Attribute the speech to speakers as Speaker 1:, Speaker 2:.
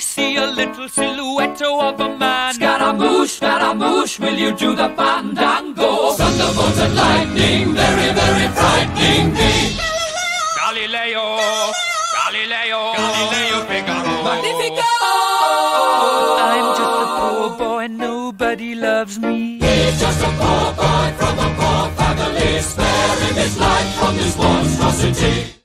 Speaker 1: see a little silhouette of a man.
Speaker 2: Scaramouche, Scaramouche, will you do the fandango? Thunderbolts and lightning, very, very frightening me.
Speaker 1: Galileo, Galileo, Galileo Figaro.
Speaker 2: Magnifico!
Speaker 1: I'm just a poor boy, nobody loves me.
Speaker 2: He's just a poor boy from a poor family, sparing his life from this monstrosity.